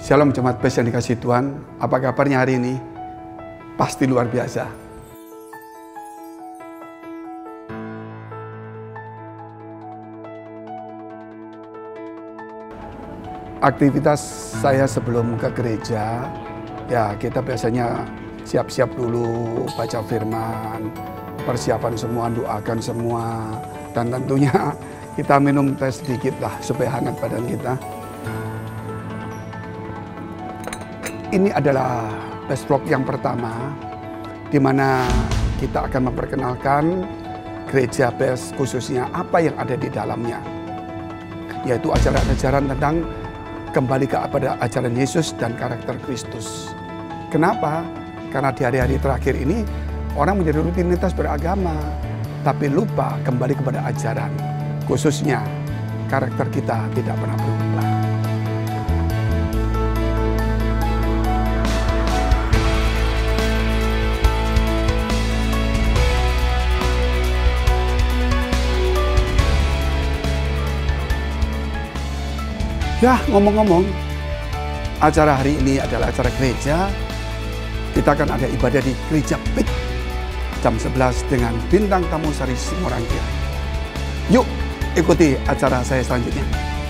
Shalom Jemaat Best yang dikasih Tuhan, apa kabarnya hari ini? Pasti luar biasa. Aktivitas saya sebelum ke gereja, ya kita biasanya siap-siap dulu, baca firman, persiapan semua, doakan semua, dan tentunya kita minum teh sedikit lah supaya hangat badan kita. Ini adalah Best Vlog yang pertama, di mana kita akan memperkenalkan gereja Best, khususnya apa yang ada di dalamnya, yaitu ajaran-ajaran tentang kembali kepada ajaran Yesus dan karakter Kristus. Kenapa? Karena di hari-hari terakhir ini orang menjadi rutinitas beragama, tapi lupa kembali kepada ajaran, khususnya karakter kita tidak pernah berubah. Ya, ngomong-ngomong, acara hari ini adalah acara gereja. Kita akan ada ibadah di gereja PIK jam 11 dengan bintang tamu Sari Simorangkir. Yuk, ikuti acara saya selanjutnya.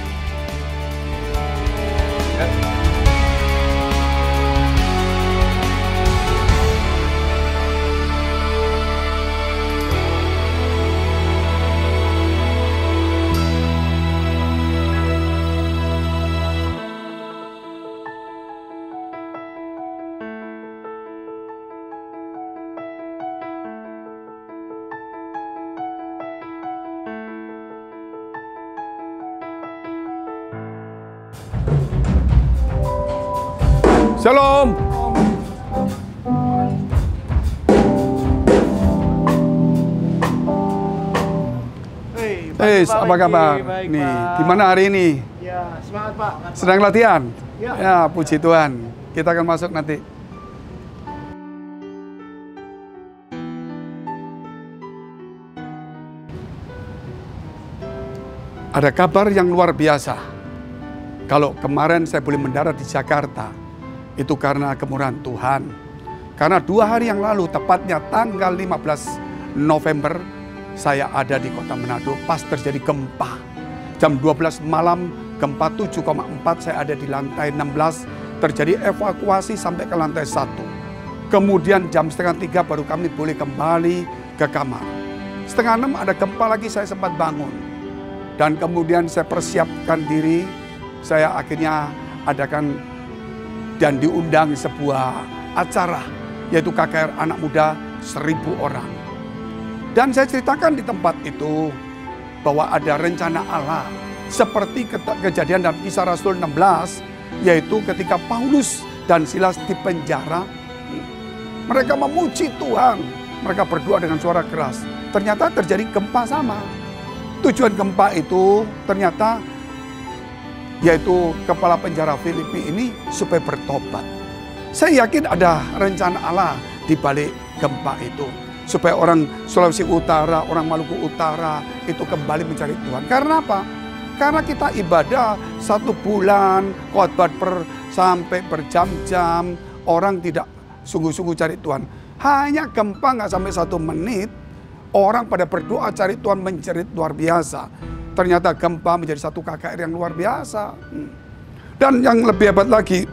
Shalom. Hey, apa kabar? Baik, nih, Pak. gimana hari ini? Ya, semangat Pak. Sedang latihan? Ya. Ya, puji Tuhan. Kita akan masuk nanti. Ada kabar yang luar biasa. Kalau kemarin saya boleh mendarat di Jakarta, itu karena kemurahan Tuhan. Karena 2 hari yang lalu, tepatnya tanggal 15 November, saya ada di kota Manado pas terjadi gempa. Jam 12 malam, gempa 7,4, saya ada di lantai 16, terjadi evakuasi sampai ke lantai 1. Kemudian jam setengah 3 baru kami boleh kembali ke kamar. Setengah 6 ada gempa lagi, saya sempat bangun. Dan kemudian saya persiapkan diri, saya akhirnya adakan dan diundang sebuah acara, yaitu KKR anak muda 1000 orang. Dan saya ceritakan di tempat itu bahwa ada rencana Allah seperti kejadian dalam Kisah Rasul 16, yaitu ketika Paulus dan Silas di penjara, mereka memuji Tuhan, mereka berdoa dengan suara keras. Ternyata terjadi gempa sama. Tujuan gempa itu ternyata yaitu kepala penjara Filipi ini supaya bertobat. Saya yakin ada rencana Allah di balik gempa itu, supaya orang Sulawesi Utara, orang Maluku Utara itu kembali mencari Tuhan. Karena apa? Karena kita ibadah 1 bulan, khotbah sampai berjam-jam, orang tidak sungguh-sungguh cari Tuhan. Hanya gempa nggak sampai 1 menit, orang pada berdoa cari Tuhan menjerit luar biasa. Ternyata gempa menjadi satu KKR yang luar biasa. Dan yang lebih hebat lagi,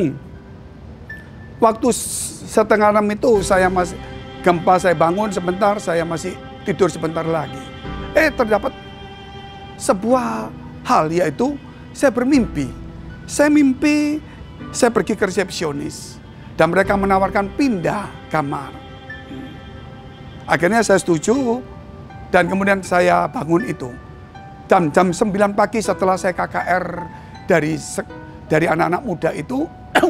waktu setengah 6 itu saya masih gempa, saya bangun sebentar, saya masih tidur sebentar lagi. Terdapat sebuah hal, yaitu saya bermimpi. Saya mimpi, saya pergi ke resepsionis dan mereka menawarkan pindah kamar. Akhirnya saya setuju dan kemudian saya bangun itu. Dan jam 9 pagi setelah saya KKR dari anak-anak muda itu,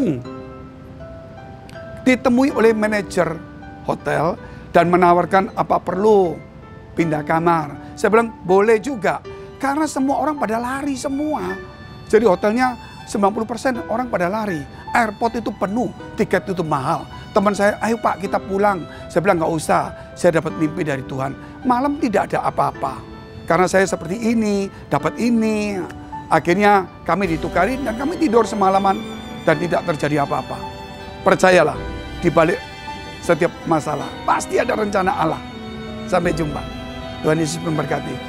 ditemui oleh manajer hotel dan menawarkan apa perlu pindah kamar. Saya bilang boleh juga, karena semua orang pada lari semua. Jadi hotelnya 90% orang pada lari. Airport itu penuh, tiket itu mahal. Teman saya, ayo Pak kita pulang. Saya bilang nggak usah, saya dapat mimpi dari Tuhan. Malam tidak ada apa-apa. Karena saya seperti ini, dapat ini. Akhirnya kami ditukari dan kami tidur semalaman dan tidak terjadi apa-apa. Percayalah, di balik setiap masalah pasti ada rencana Allah. Sampai jumpa. Tuhan Yesus memberkati.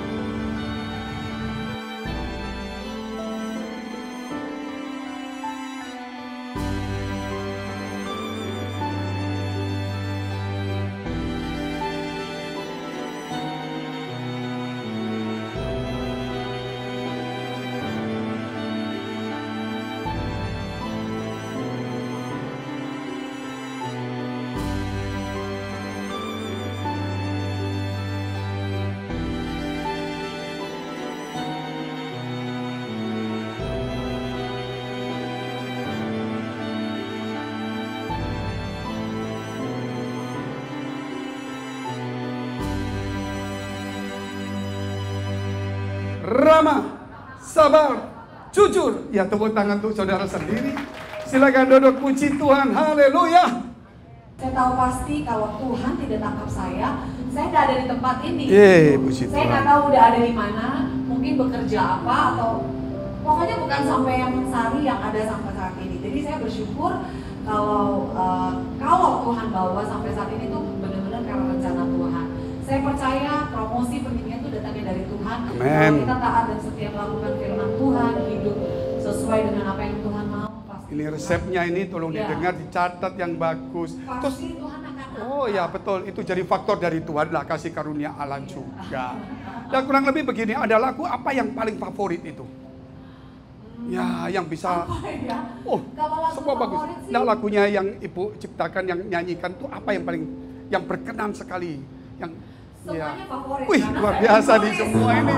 Ramah, sabar, jujur. Ya, tepuk tangan untuk saudara sendiri. Silakan duduk, puji Tuhan, haleluya. Saya tahu pasti kalau Tuhan tidak tangkap saya nggak ada di tempat ini. Puji saya nggak tahu udah ada di mana, mungkin bekerja apa atau pokoknya bukan sampai yang Sari yang ada sampai saat ini. Jadi saya bersyukur kalau Tuhan bawa sampai saat ini tuh benar-benar karena rencana Tuhan. Saya percaya promosi pentingnya itu datangnya dari Tuhan. Amen. Kalau kita taat dan setia melakukan firman Tuhan, hidup sesuai dengan apa yang Tuhan mau. Pasti ini resepnya ini tolong didengar, dicatat yang bagus. Terus, Tuhan akan oh ya betul, itu jadi faktor dari Tuhan lah, kasih karunia Allah juga. Dan kurang lebih begini, ada lagu apa yang paling favorit itu? Ya, yang bisa. Oh, semua bagus. Nah, lagunya yang Ibu ciptakan, yang nyanyikan itu apa yang paling, yang berkenan sekali? Yang semuanya favorit. Wih, luar biasa di semua ini.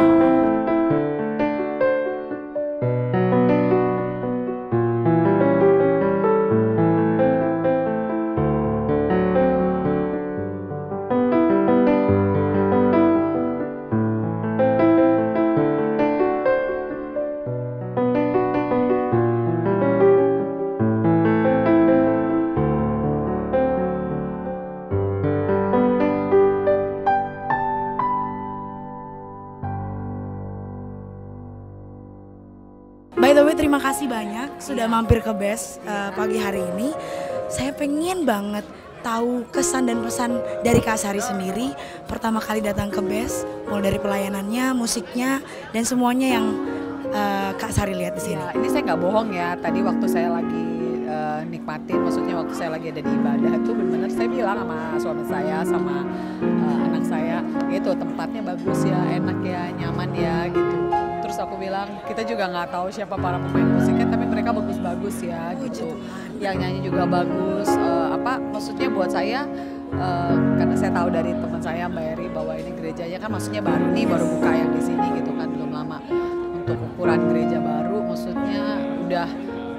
By the way, terima kasih banyak sudah mampir ke BES pagi hari ini. Saya pengen banget tahu kesan dan pesan dari Kak Sari sendiri pertama kali datang ke BES, mulai dari pelayanannya, musiknya, dan semuanya yang Kak Sari lihat di sini. Ya, ini saya nggak bohong ya, tadi waktu saya lagi nikmatin, maksudnya waktu saya lagi ada di ibadah itu benar-benar saya bilang sama suami saya, sama anak saya, gitu tempatnya bagus ya, enak ya, nyaman ya gitu. Terus aku bilang, kita juga nggak tahu siapa para pemain musiknya, tapi mereka bagus-bagus ya gitu. Yang nyanyi juga bagus. Maksudnya buat saya, karena saya tahu dari teman saya Mbak Eri bahwa ini gerejanya kan maksudnya baru nih, baru buka yang di sini gitu kan, belum lama. Untuk ukuran gereja baru, maksudnya udah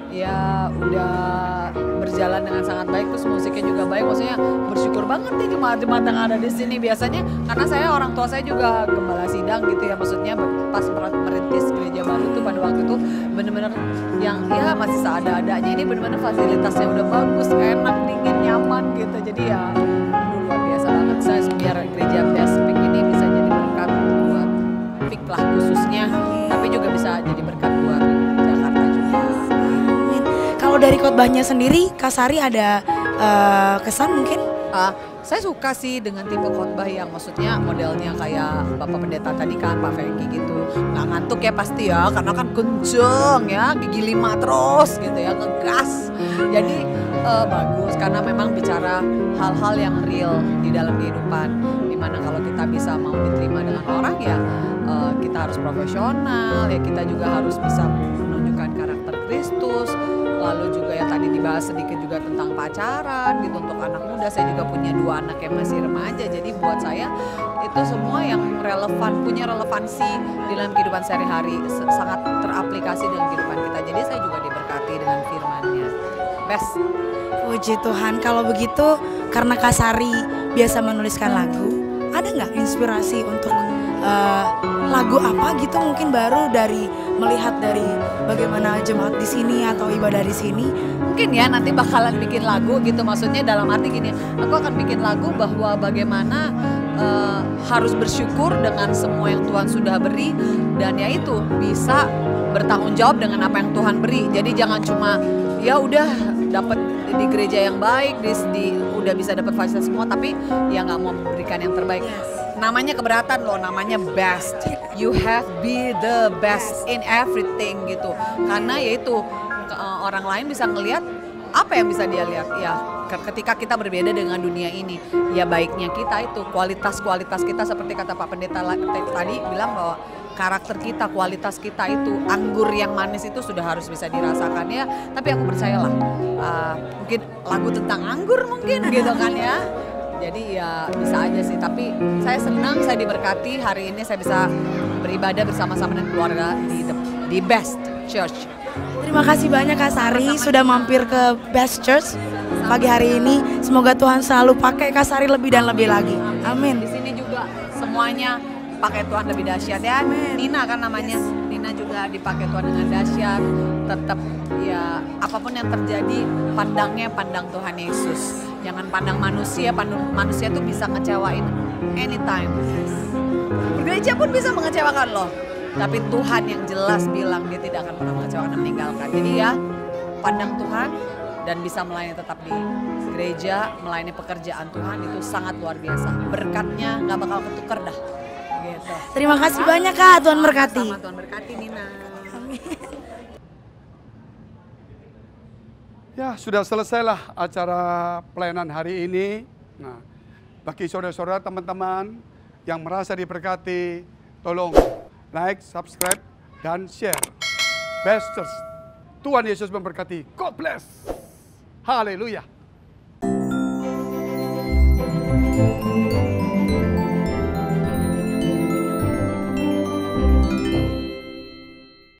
berjalan dengan sangat baik, terus musiknya juga baik, maksudnya bersyukur banget nih jemaat-jemaat yang ada di sini. Biasanya karena orang tua saya juga gembala sidang gitu ya, maksudnya pas merintis gereja baru tuh pada waktu itu bener-bener yang ya masih seada-adanya, ini bener-bener fasilitasnya udah bagus, enak, dingin, nyaman gitu. Jadi ya luar biasa banget. Saya biar gereja BES ini bisa jadi berkat buat Fik lah khususnya, tapi juga bisa jadi berkat buat Jakarta juga. Kalau dari khotbahnya sendiri, Kak Sari ada kesan mungkin? Saya suka sih dengan tipe khotbah yang maksudnya modelnya kayak Bapak Pendeta tadi kan, Pak Fengki gitu. Nggak ngantuk ya pasti ya, karena kan kenceng ya, gigi 5 terus gitu ya, ngegas. Jadi bagus karena memang bicara hal-hal yang real di dalam kehidupan. Dimana kalau kita bisa mau diterima dengan orang ya, kita harus profesional ya, kita juga harus bisa menunjukkan karakter Kristus. Lalu juga yang tadi dibahas sedikit juga tentang pacaran gitu untuk anak muda. Saya juga punya 2 anak yang masih remaja. Jadi buat saya itu semua yang relevan, punya relevansi di dalam kehidupan sehari-hari, sangat teraplikasi dalam kehidupan kita. Jadi saya juga diberkati dengan firman-Nya. BES. Puji Tuhan. Kalau begitu, karena Kak Sari biasa menuliskan lagu, ada nggak inspirasi untuk lagu apa gitu mungkin baru dari melihat dari bagaimana jemaat di sini atau ibadah di sini. Mungkin ya nanti bakalan bikin lagu gitu, maksudnya dalam arti gini, aku akan bikin lagu bahwa bagaimana harus bersyukur dengan semua yang Tuhan sudah beri, dan ya itu bisa bertanggung jawab dengan apa yang Tuhan beri. Jadi jangan cuma ya udah dapat di gereja yang baik, udah bisa dapat fasilitas semua, tapi ya nggak mau memberikan yang terbaik. Namanya keberatan loh, namanya best. You have be the best in everything gitu. Karena yaitu orang lain bisa ngelihat apa yang bisa dia lihat ya. Ketika kita berbeda dengan dunia ini, ya baiknya kita itu kualitas-kualitas kita seperti kata Pak Pendeta tadi bilang bahwa karakter kita, kualitas kita itu anggur yang manis itu sudah harus bisa dirasakan ya. Tapi aku percayalah, mungkin lagu tentang anggur mungkin gitu kan ya. Jadi ya bisa aja sih, tapi saya senang, saya diberkati hari ini saya bisa beribadah bersama-sama dengan keluarga di Best Church. Terima kasih banyak Kak Sari sudah mampir ke Best Church pagi hari ini. Semoga Tuhan selalu pakai Kak Sari lebih dan lebih lagi. Amin. Di sini juga semuanya pakai Tuhan lebih dahsyat ya. Nina kan namanya. Nina juga dipakai Tuhan dengan dahsyat. Tetap ya apapun yang terjadi pandang Tuhan Yesus. Jangan pandang manusia tuh bisa ngecewain anytime. Gereja pun bisa mengecewakan loh. Tapi Tuhan yang jelas bilang dia tidak akan pernah mengecewakan dan meninggalkan. Jadi ya pandang Tuhan dan bisa melayani tetap di gereja, melayani pekerjaan Tuhan itu sangat luar biasa. Berkatnya nggak bakal ketukar dah. Gitu. Terima kasih banyak Kak, Tuhan berkati. Sama Tuhan berkati Nina. Ya, sudah selesailah acara pelayanan hari ini. Nah, bagi saudara-saudara, teman-teman yang merasa diberkati, tolong like, subscribe, dan share. Best Church. Tuhan Yesus memberkati. God bless. Haleluya.